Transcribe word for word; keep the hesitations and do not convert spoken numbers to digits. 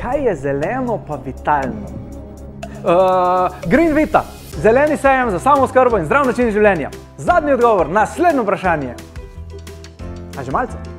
Kaj je zeleno pa vitalno? Uh, Green Vita, zeleni sejem za samooskrbo in zdrav način življenja. Zadnji odgovor, naslednje vprašanje. A že malce?